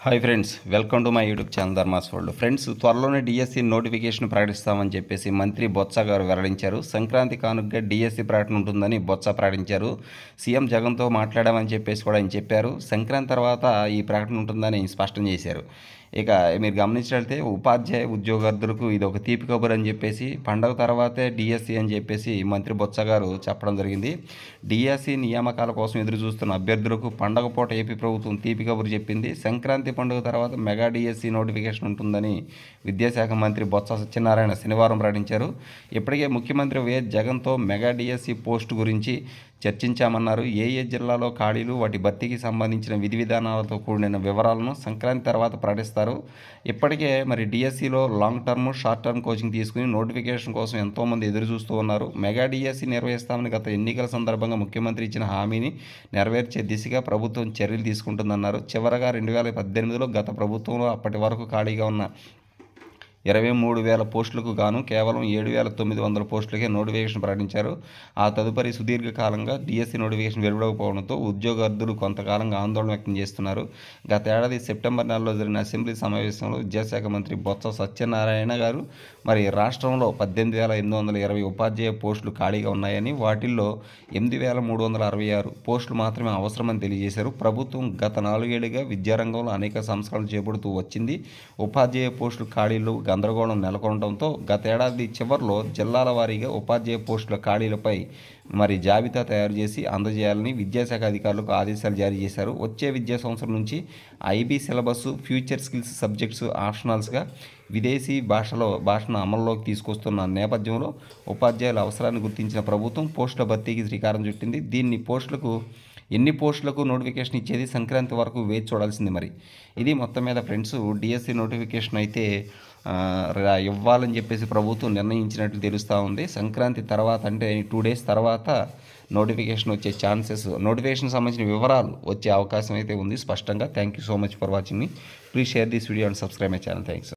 Hi friends, welcome to my YouTube channel Dharmas world. Friends, త్వరలోనే DSC notification ప్రకటిస్తామని చెప్పేసి మంత్రి బొత్స గారు వెల్లడించారు. సంక్రాంతి కానుకగా డిఎస్సి ప్రకటన ఉంటుందని బొత్స ప్రకటించారు. సీఎం జగన్తో మాట్లాడామని చెప్పేసి కూడా ఆయన చెప్పారు. సంక్రాంతి తర్వాత ఈ ప్రకటన ఉంటుందని స్పష్టం చేశారు. ఇక మీరు గమనించినట్లయితే ఉపాధ్యాయ ఉద్యోగార్థులకు ఇది ఒక తీపి కబురు అని చెప్పేసి, పండగ తర్వాతే డిఎస్సి అని చెప్పేసి మంత్రి బొత్స గారు చెప్పడం జరిగింది. డిఎస్సి నియామకాల కోసం ఎదురు చూస్తున్న అభ్యర్థులకు పండగ పూట ఏపీ ప్రభుత్వం తీపి కబురు చెప్పింది. సంక్రాంతి పండుగ తర్వాత మెగా డిఎస్సి నోటిఫికేషన్ ఉంటుందని విద్యాశాఖ మంత్రి బొత్స సత్యనారాయణ శనివారం ప్రకటించారు. ఇప్పటికే ముఖ్యమంత్రి వైఎస్ జగన్తో మెగా డిఎస్సి పోస్టు గురించి చర్చించామన్నారు. ఏ జిల్లాలో ఖాళీలు, వాటి భర్తీకి సంబంధించిన విధి విధానాలతో కూడిన వివరాలను సంక్రాంతి తర్వాత ప్రకటిస్తారు. ఇప్పటికే మరి డిఎస్సిలో long term, short term coaching తీసుకుని నోటిఫికేషన్ కోసం ఎంతోమంది ఎదురు చూస్తూ ఉన్నారు. మెగా డిఎస్సి నిర్వహిస్తామని గత ఎన్నికల సందర్భంగా ముఖ్యమంత్రి ఇచ్చిన హామీని నెరవేర్చే దిశగా ప్రభుత్వం చర్యలు తీసుకుంటుందన్నారు. చివరగా 2018లో గత ప్రభుత్వంలో అప్పటి వరకు ఖాళీగా ఉన్న 23,000 పోస్టులకు గాను కేవలం 7,900 పోస్టులకే నోటిఫికేషన్ ప్రకటించారు. ఆ తదుపరి సుదీర్ఘకాలంగా డిఎస్సి నోటిఫికేషన్ వెలువడకపోవడంతో ఉద్యోగార్థులు కొంతకాలంగా ఆందోళన వ్యక్తం చేస్తున్నారు. గత ఏడాది సెప్టెంబర్ నెలలో జరిగిన అసెంబ్లీ సమావేశంలో విద్యాశాఖ మంత్రి బొత్స సత్యనారాయణ గారు మరి రాష్ట్రంలో 18,820 ఉపాధ్యాయ పోస్టులు ఖాళీగా ఉన్నాయని, వాటిల్లో 8,366 పోస్టులు మాత్రమే అవసరమని తెలియజేశారు. ప్రభుత్వం గత 4 ఏళ్లుగా విద్యారంగంలో అనేక సంస్కరణలు చేపడుతూ వచ్చింది. ఉపాధ్యాయ పోస్టులు ఖాళీలు గందరగోళం నెలకొనడంతో గత ఏడాది చివరిలో జిల్లాల వారీగా ఉపాధ్యాయ పోస్టుల ఖాళీలపై మరి జాబితా తయారు చేసి అందజేయాలని విద్యాశాఖ అధికారులకు ఆదేశాలు జారీ చేశారు. వచ్చే విద్యా సంవత్సరం నుంచి IB syllabus, future skills subjects ఆప్షనల్స్గా విదేశీ భాషను అమల్లోకి తీసుకొస్తున్న నేపథ్యంలో ఉపాధ్యాయుల అవసరాన్ని గుర్తించిన ప్రభుత్వం పోస్టుల భర్తీకి శ్రీకారం చుట్టింది. ఎన్ని పోస్టులకు నోటిఫికేషన్ ఇచ్చేది సంక్రాంతి వరకు వేచి చూడాల్సింది. మరి ఇది మొత్తం మీద ఫ్రెండ్స్, డిఎస్సి నోటిఫికేషన్ అయితే ఇవ్వాలని చెప్పేసి ప్రభుత్వం నిర్ణయించినట్లు తెలుస్తూ ఉంది. సంక్రాంతి తర్వాత అంటే 2 డేస్ తర్వాత నోటిఫికేషన్ వచ్చే నోటిఫికేషన్ సంబంధించిన వివరాలు వచ్చే అవకాశం అయితే ఉంది స్పష్టంగా. Thank you so much for watching మీ. Please share this video and subscribe my channel. Thanks.